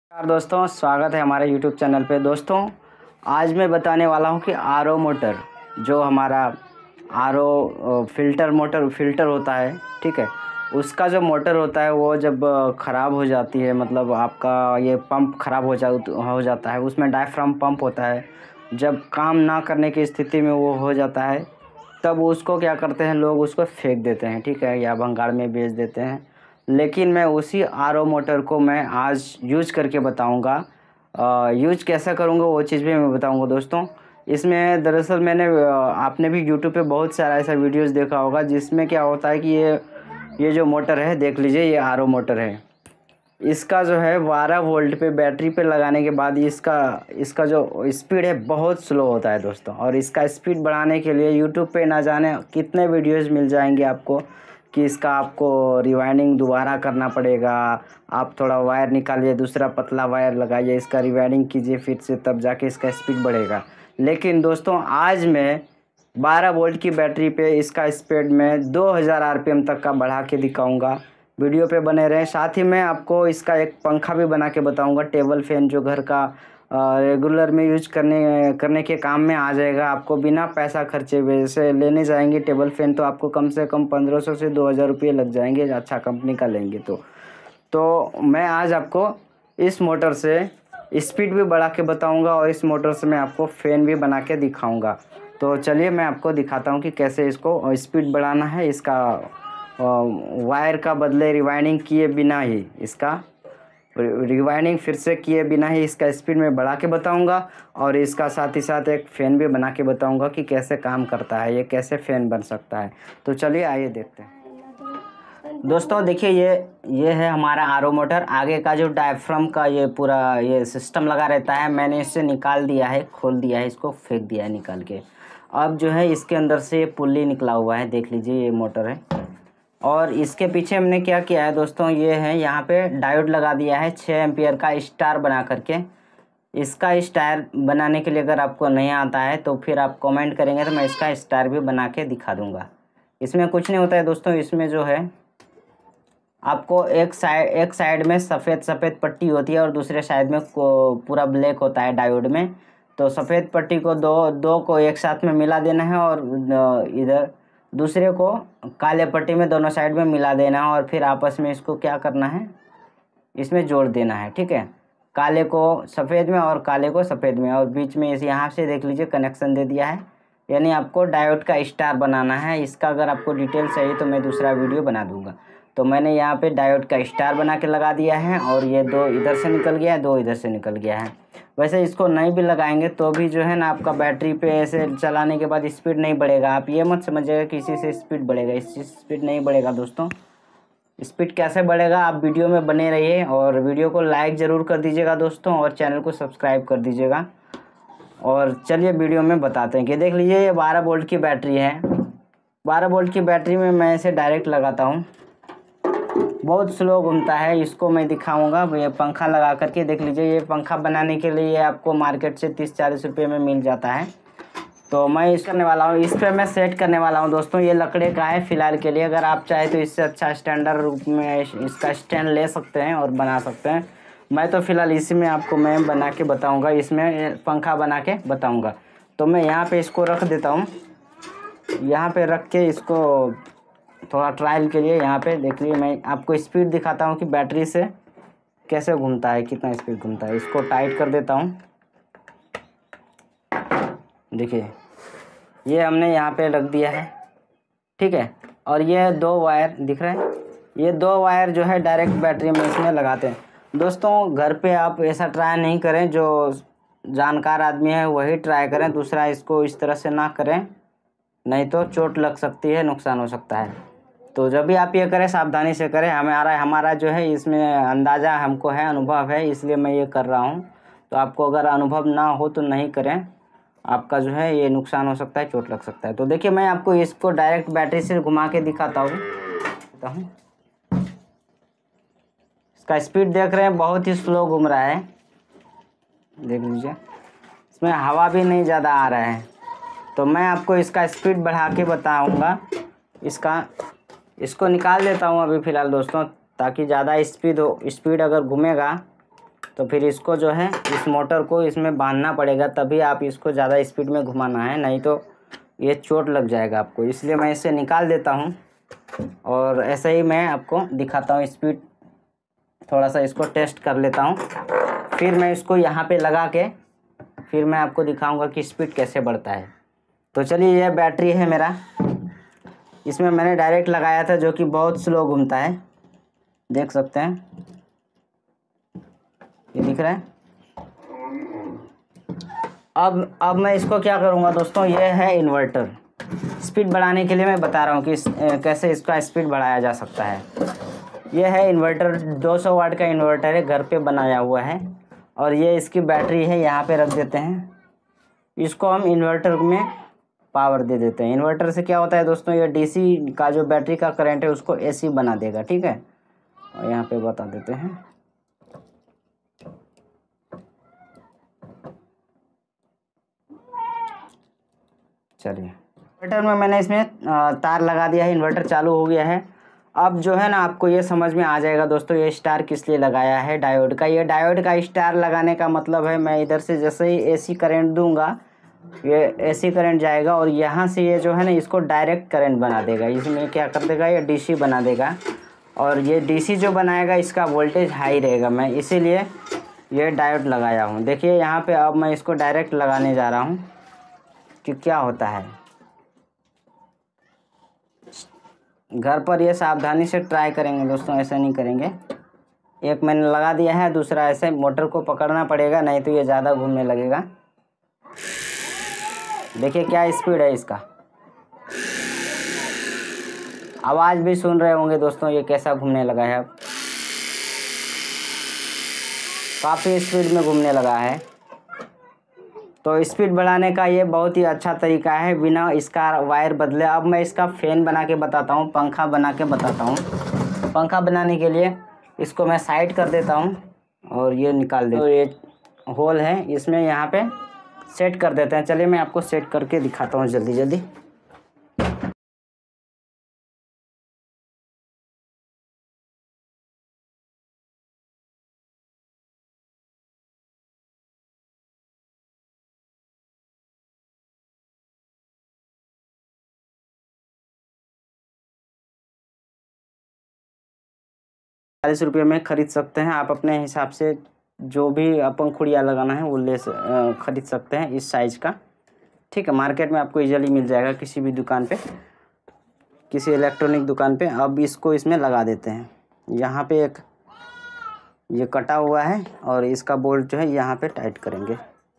नमस्कार दोस्तों, स्वागत है हमारे YouTube चैनल पे। दोस्तों आज मैं बताने वाला हूँ कि आरओ मोटर, जो हमारा आरओ फिल्टर होता है, ठीक है, उसका जो मोटर होता है वो जब ख़राब हो जाती है, मतलब आपका ये पंप ख़राब हो जाता है, उसमें डायफ्राम पंप होता है, जब काम ना करने की स्थिति में वो हो जाता है, तब उसको क्या करते हैं लोग, उसको फेंक देते हैं, ठीक है, या भंगार में बेच देते हैं। लेकिन मैं उसी आरओ मोटर को मैं आज यूज करके बताऊंगा। यूज कैसा करूंगा वो चीज़ भी मैं बताऊंगा दोस्तों। इसमें दरअसल आपने भी यूट्यूब पे बहुत सारा ऐसा वीडियोस देखा होगा जिसमें क्या होता है कि ये जो मोटर है, देख लीजिए, ये आरओ मोटर है। इसका जो है 12 वोल्ट पे बैटरी पे लगाने के बाद इसका जो स्पीड है बहुत स्लो होता है दोस्तों। और इसका स्पीड बढ़ाने के लिए यूट्यूब पे ना जाने कितने वीडियोस मिल जाएंगे आपको कि इसका आपको रिवाइंडिंग दोबारा करना पड़ेगा। आप थोड़ा वायर निकालिए, दूसरा पतला वायर लगाइए, इसका रिवाइंडिंग कीजिए फिर से, तब जाके इसका स्पीड बढ़ेगा। लेकिन दोस्तों आज मैं 12 वोल्ट की बैटरी पे इसका स्पीड में 2000 आरपीएम तक का बढ़ा के दिखाऊंगा। वीडियो पे बने रहें। साथ ही मैं आपको इसका एक पंखा भी बना के बताऊंगा, टेबल फैन, जो घर का रेगुलर में यूज करने के काम में आ जाएगा। आपको बिना पैसा खर्चे वैसे लेने जाएंगे टेबल फैन तो आपको कम से कम 1500 से 2000 रुपये लग जाएंगे, अच्छा कंपनी का लेंगे तो मैं आज आपको इस मोटर से स्पीड भी बढ़ा के बताऊंगा और इस मोटर से मैं आपको फ़ैन भी बना के दिखाऊंगा। तो चलिए मैं आपको दिखाता हूं कि कैसे इसको स्पीड बढ़ाना है। इसका वायर का बदले रिवाइंडिंग किए बिना ही, इसका रिवाइंडिंग फिर से किए बिना ही इसका स्पीड में बढ़ा के बताऊंगा। और इसका साथ ही साथ एक फ़ैन भी बना के बताऊंगा कि कैसे काम करता है, ये कैसे फ़ैन बन सकता है। तो चलिए आइए देखते हैं दोस्तों। देखिए ये है हमारा आरओ मोटर। आगे का जो डायफ्राम का ये पूरा ये सिस्टम लगा रहता है, मैंने इससे निकाल दिया है, खोल दिया है, इसको फेंक दिया है निकाल के। अब जो है इसके अंदर से ये पुल्ली निकला हुआ है, देख लीजिए, ये मोटर है। और इसके पीछे हमने क्या किया है दोस्तों, ये है, यहाँ पे डायोड लगा दिया है 6 एम्पियर का स्टार बना करके। इसका स्टार बनाने के लिए अगर आपको नहीं आता है तो फिर आप कमेंट करेंगे तो मैं इसका स्टार भी बना के दिखा दूंगा। इसमें कुछ नहीं होता है दोस्तों। इसमें जो है आपको एक साइड में सफ़ेद पट्टी होती है और दूसरे साइड में पूरा ब्लैक होता है डायोड में। तो सफ़ेद पट्टी को दो को एक साथ में मिला देना है और इधर दूसरे को काले पट्टी में दोनों साइड में मिला देना है और फिर आपस में इसको क्या करना है, इसमें जोड़ देना है, ठीक है। काले को सफ़ेद में और काले को सफ़ेद में, और बीच में इस यहाँ से देख लीजिए कनेक्शन दे दिया है। यानी आपको डायोड का स्टार बनाना है। इसका अगर आपको डिटेल चाहिए तो मैं दूसरा वीडियो बना दूंगा। तो मैंने यहाँ पे डायोड का स्टार बना के लगा दिया है और ये दो इधर से निकल गया है, दो इधर से निकल गया है। वैसे इसको नहीं भी लगाएंगे तो भी जो है ना, आपका बैटरी पे ऐसे चलाने के बाद स्पीड नहीं बढ़ेगा। आप ये मत समझिएगा कि इसी से स्पीड बढ़ेगा, इससे स्पीड नहीं बढ़ेगा दोस्तों। स्पीड कैसे बढ़ेगा, आप वीडियो में बने रहिए और वीडियो को लाइक ज़रूर कर दीजिएगा दोस्तों, और चैनल को सब्सक्राइब कर दीजिएगा। और चलिए वीडियो में बताते हैं कि देख लीजिए, ये 12 वोल्ट की बैटरी है। 12 वोल्ट की बैटरी में मैं इसे डायरेक्ट लगाता हूँ, बहुत स्लो घूमता है। इसको मैं दिखाऊंगा। ये पंखा लगा करके देख लीजिए। ये पंखा बनाने के लिए आपको मार्केट से 30-40 रुपये में मिल जाता है। तो मैं इस करने वाला हूँ, इस पर मैं सेट करने वाला हूँ दोस्तों। ये लकड़े का है फ़िलहाल के लिए। अगर आप चाहे तो इससे अच्छा स्टैंडर्ड रूप में इसका स्टैंड ले सकते हैं और बना सकते हैं। मैं तो फ़िलहाल इसी में आपको मैं बना के बताऊँगा, इसमें पंखा बना के बताऊँगा। तो मैं यहाँ पर इसको रख देता हूँ। यहाँ पर रख के इसको थोड़ा ट्रायल के लिए यहाँ पे देख लीजिए, मैं आपको स्पीड दिखाता हूँ कि बैटरी से कैसे घूमता है, कितना स्पीड घूमता है। इसको टाइट कर देता हूँ। देखिए, ये हमने यहाँ पे रख दिया है, ठीक है। और ये 2 वायर दिख रहे हैं, ये 2 वायर जो है डायरेक्ट बैटरी में इसमें लगाते हैं दोस्तों। घर पे आप ऐसा ट्राई नहीं करें, जो जानकार आदमी है वही ट्राई करें, दूसरा इसको इस तरह से ना करें, नहीं तो चोट लग सकती है, नुकसान हो सकता है। तो जब भी आप ये करें सावधानी से करें। हमारा जो है इसमें अंदाज़ा हमको है, अनुभव है, इसलिए मैं ये कर रहा हूँ। तो आपको अगर अनुभव ना हो तो नहीं करें, आपका जो है ये नुकसान हो सकता है, चोट लग सकता है। तो देखिए, मैं आपको इसको डायरेक्ट बैटरी से घुमा के दिखाता हूँ। इसका स्पीड देख रहे हैं, बहुत ही स्लो घूम रहा है, देख लीजिए। इसमें हवा भी नहीं ज़्यादा आ रहा है। तो मैं आपको इसका स्पीड बढ़ा के बताऊँगा। इसको निकाल देता हूँ अभी फ़िलहाल दोस्तों, ताकि ज़्यादा स्पीड अगर घूमेगा तो फिर इसको जो है इस मोटर को इसमें बांधना पड़ेगा, तभी आप इसको ज़्यादा स्पीड में घुमाना है, नहीं तो ये चोट लग जाएगा आपको। इसलिए मैं इसे निकाल देता हूँ और ऐसे ही मैं आपको दिखाता हूँ स्पीड। थोड़ा सा इसको टेस्ट कर लेता हूँ, फिर मैं इसको यहाँ पे लगा के फिर मैं आपको दिखाऊंगा कि स्पीड कैसे बढ़ता है। तो चलिए, यह बैटरी है मेरा, इसमें मैंने डायरेक्ट लगाया था जो कि बहुत स्लो घूमता है, देख सकते हैं, ये दिख रहा है। अब मैं इसको क्या करूँगा दोस्तों, ये है इन्वर्टर। स्पीड बढ़ाने के लिए मैं बता रहा हूँ कि कैसे इसका स्पीड बढ़ाया जा सकता है। ये है इन्वर्टर, 200 वाट का इन्वर्टर है, घर पे बनाया हुआ है, और ये इसकी बैटरी है, यहाँ पे रख देते हैं। इसको हम इन्वर्टर में पावर दे देते हैं। इन्वर्टर से क्या होता है दोस्तों, ये डीसी का जो बैटरी का करंट है उसको एसी बना देगा, ठीक है। और यहाँ पे बता देते हैं, चलिए इन्वर्टर में मैंने इसमें तार लगा दिया है, इन्वर्टर चालू हो गया है। अब जो है ना, आपको ये समझ में आ जाएगा दोस्तों ये स्टार किस लिए लगाया है, डायोड का। ये डायोड का स्टार लगाने का मतलब है, मैं इधर से जैसे ही एसी करंट दूंगा, ये एसी करंट जाएगा और यहाँ से ये जो है ना इसको डायरेक्ट करंट बना देगा। इसमें क्या कर देगा, ये डीसी बना देगा, और ये डीसी जो बनाएगा इसका वोल्टेज हाई रहेगा। मैं इसीलिए ये डायोड लगाया हूँ। देखिए यहाँ पे अब मैं इसको डायरेक्ट लगाने जा रहा हूँ कि क्या होता है। घर पर ये सावधानी से ट्राई करेंगे दोस्तों, ऐसा नहीं करेंगे। एक मैंने लगा दिया है, दूसरा ऐसे मोटर को पकड़ना पड़ेगा, नहीं तो ये ज़्यादा घूमने लगेगा। देखिए क्या स्पीड है इसका, आवाज़ भी सुन रहे होंगे दोस्तों, ये कैसा घूमने लगा है। अब काफ़ी स्पीड में घूमने लगा है। तो स्पीड बढ़ाने का ये बहुत ही अच्छा तरीका है, बिना इसका वायर बदले। अब मैं इसका फ़ैन बना के बताता हूँ, पंखा बना के बताता हूँ। पंखा बनाने के लिए इसको मैं साइड कर देता हूँ और ये निकाल देता हूँ। तो ये होल है, इसमें यहाँ पे सेट कर देते हैं। चलिए मैं आपको सेट करके दिखाता हूँ जल्दी जल्दी। ₹40 में खरीद सकते हैं आप, अपने हिसाब से जो भी अपन खुड़िया लगाना है वो खरीद सकते हैं इस साइज़ का, ठीक है। मार्केट में आपको इजीली मिल जाएगा किसी भी दुकान पे, किसी इलेक्ट्रॉनिक दुकान पे। अब इसको इसमें लगा देते हैं। यहाँ पे एक ये कटा हुआ है और इसका बोल्ट जो है यहाँ पे टाइट करेंगे।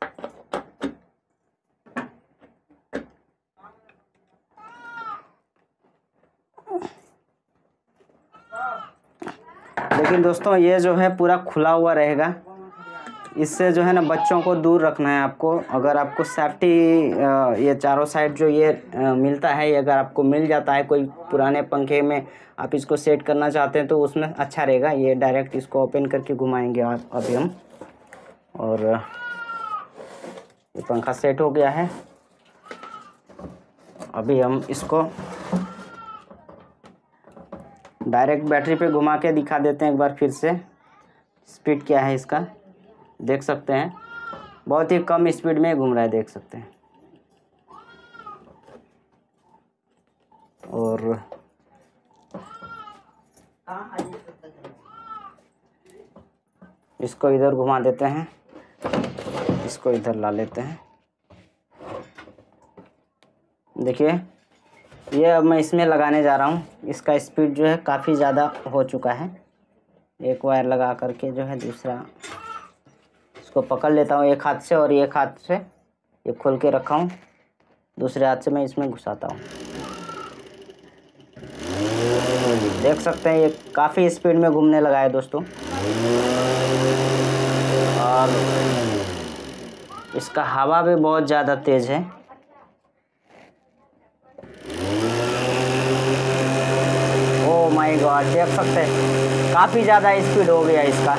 लेकिन दोस्तों ये जो है पूरा खुला हुआ रहेगा, इससे जो है ना बच्चों को दूर रखना है आपको। अगर आपको सेफ्टी ये चारों साइड जो ये मिलता है, ये अगर आपको मिल जाता है कोई पुराने पंखे में आप इसको सेट करना चाहते हैं तो उसमें अच्छा रहेगा। ये डायरेक्ट इसको ओपन करके घुमाएंगे अभी हम, और ये पंखा सेट हो गया है। अभी हम इसको डायरेक्ट बैटरी पे घुमा के दिखा देते हैं एक बार फिर से। स्पीड क्या है इसका देख सकते हैं, बहुत ही कम स्पीड में घूम रहा है, देख सकते हैं। और इसको इधर घुमा देते हैं, इसको इधर ला लेते हैं। देखिए ये अब मैं इसमें लगाने जा रहा हूँ। इसका स्पीड जो है काफ़ी ज़्यादा हो चुका है। एक वायर लगा करके जो है दूसरा इसको पकड़ लेता हूँ एक हाथ से, और एक हाथ से ये खोल के रखा हूँ, दूसरे हाथ से मैं इसमें घुसाता हूँ। देख सकते हैं ये काफ़ी स्पीड में घूमने लगा है दोस्तों, और इसका हवा भी बहुत ज़्यादा तेज़ है। ओ माय गॉड, देख सकते हैं काफ़ी ज़्यादा स्पीड हो गया इसका।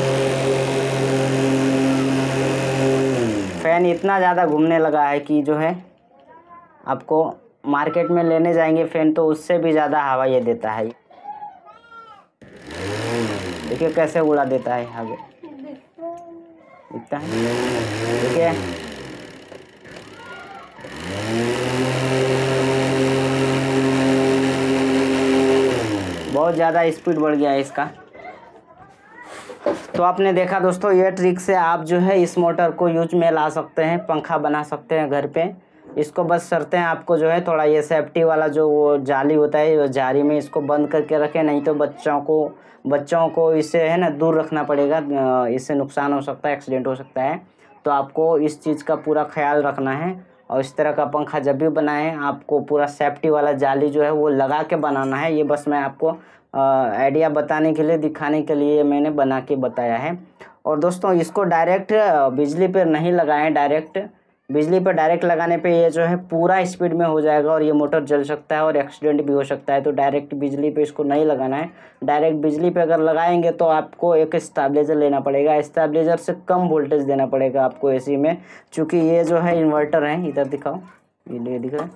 फ़ैन इतना ज़्यादा घूमने लगा है कि जो है आपको मार्केट में लेने जाएंगे फ़ैन तो उससे भी ज़्यादा हवा ये देता है। देखिए कैसे उड़ा देता है आगे। दिखता है, ठीक है। बहुत ज़्यादा स्पीड बढ़ गया है इसका। तो आपने देखा दोस्तों, ये ट्रिक से आप जो है इस मोटर को यूज में ला सकते हैं, पंखा बना सकते हैं घर पे। इसको बस शर्तें आपको जो है थोड़ा ये सेफ्टी वाला जो वो जाली होता है, वो जाली में इसको बंद करके रखें, नहीं तो बच्चों को इससे है ना दूर रखना पड़ेगा। इससे नुकसान हो सकता है, एक्सीडेंट हो सकता है। तो आपको इस चीज़ का पूरा ख्याल रखना है। और इस तरह का पंखा जब भी बनाएं, आपको पूरा सेफ्टी वाला जाली जो है वो लगा के बनाना है। ये बस मैं आपको आइडिया बताने के लिए, दिखाने के लिए मैंने बना के बताया है। और दोस्तों, इसको डायरेक्ट बिजली पर नहीं लगाएं। बिजली पर डायरेक्ट लगाने पे ये जो है पूरा स्पीड में हो जाएगा और ये मोटर जल सकता है और एक्सीडेंट भी हो सकता है। तो डायरेक्ट बिजली पे इसको नहीं लगाना है। डायरेक्ट बिजली पे अगर लगाएंगे तो आपको एक स्टेबलाइजर लेना पड़ेगा। स्टेबलाइजर से कम वोल्टेज देना पड़ेगा आपको एसी में, चूँकि ये जो है इन्वर्टर है। इधर दिखाओ, ये दिख रहा है।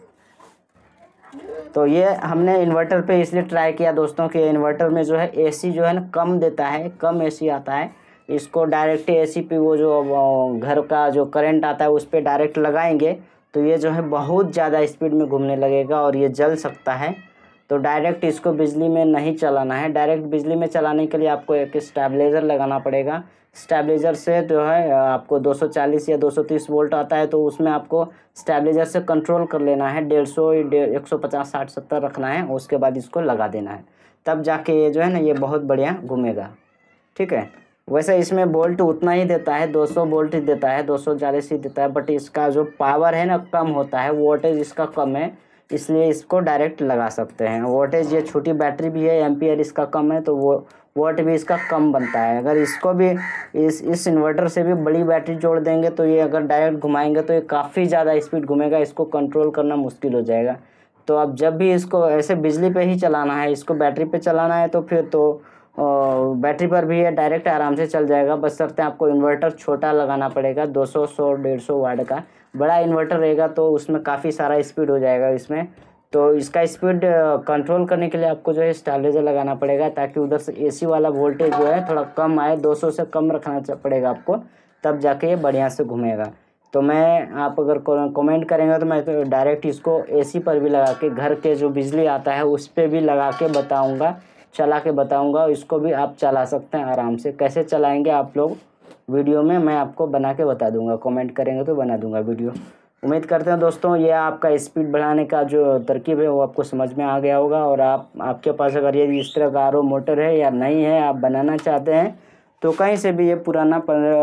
तो ये हमने इन्वर्टर पे इसलिए ट्राई किया दोस्तों कि इन्वर्टर में जो है एसी जो है ना कम देता है, कम एसी आता है। इसको डायरेक्ट एसी पे वो जो घर का जो करंट आता है उस पर डायरेक्ट लगाएंगे तो ये जो है बहुत ज़्यादा स्पीड में घूमने लगेगा और ये जल सकता है। तो डायरेक्ट इसको बिजली में नहीं चलाना है। डायरेक्ट बिजली में चलाने के लिए आपको एक स्टेबलाइजर लगाना पड़ेगा। स्टेबलाइजर से जो है आपको 240 या 230 वोल्ट आता है, तो उसमें आपको स्टेबलाइजर से कंट्रोल कर लेना है। 150, 150, 60, 70 रखना है। उसके बाद इसको लगा देना है, तब जाके ये जो है ना ये बहुत बढ़िया घूमेगा, ठीक है। वैसे इसमें वोल्ट उतना ही देता है, 200 वोल्ट ही देता है, 240 ही देता है। बट इसका जो पावर है ना कम होता है, वोल्टेज इसका कम है, इसलिए इसको डायरेक्ट लगा सकते हैं। वोल्टेज ये छोटी बैटरी भी है, एम्पियर इसका कम है, तो वो वोल्ट भी इसका कम बनता है। अगर इसको भी इस इन्वर्टर से भी बड़ी बैटरी जोड़ देंगे तो ये अगर डायरेक्ट घुमाएंगे तो ये काफ़ी ज़्यादा स्पीड घूमेगा, इसको कंट्रोल करना मुश्किल हो जाएगा। तो अब जब भी इसको ऐसे बिजली पे ही चलाना है, इसको बैटरी पे चलाना है तो फिर तो बैटरी पर भी ये डायरेक्ट आराम से चल जाएगा। बस शर्त है आपको इन्वर्टर छोटा लगाना पड़ेगा, 200, 100, 150 वाट का। बड़ा इन्वर्टर रहेगा तो उसमें काफ़ी सारा स्पीड हो जाएगा इसमें। तो इसका स्पीड कंट्रोल करने के लिए आपको जो है स्टेबलाइजर लगाना पड़ेगा, ताकि उधर से एसी वाला वोल्टेज जो है थोड़ा कम आए। 200 से कम रखना पड़ेगा आपको, तब जाके ये बढ़िया से घूमेगा। तो आप अगर कमेंट करेंगे तो मैं तो डायरेक्ट इसको एसी पर भी लगा के, घर के जो बिजली आता है उस पर भी लगा के बताऊँगा, चला के बताऊंगा। इसको भी आप चला सकते हैं आराम से। कैसे चलाएंगे आप लोग वीडियो में मैं आपको बना के बता दूंगा, कमेंट करेंगे तो बना दूंगा वीडियो। उम्मीद करते हैं दोस्तों ये आपका स्पीड बढ़ाने का जो तरकीब है वो आपको समझ में आ गया होगा। और आपके पास अगर ये इस तरह का आरओ मोटर है या नहीं है, आप बनाना चाहते हैं, तो कहीं से भी ये पुराना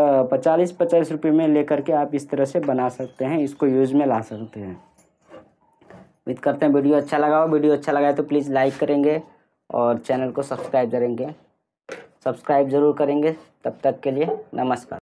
40-50 रुपये में लेकर के आप इस तरह से बना सकते हैं, इसको यूज़ में ला सकते हैं। उम्मीद करते हैं वीडियो अच्छा लगा हो। वीडियो अच्छा लगा है तो प्लीज़ लाइक करेंगे और चैनल को सब्सक्राइब ज़रूर करेंगे। तब तक के लिए नमस्कार।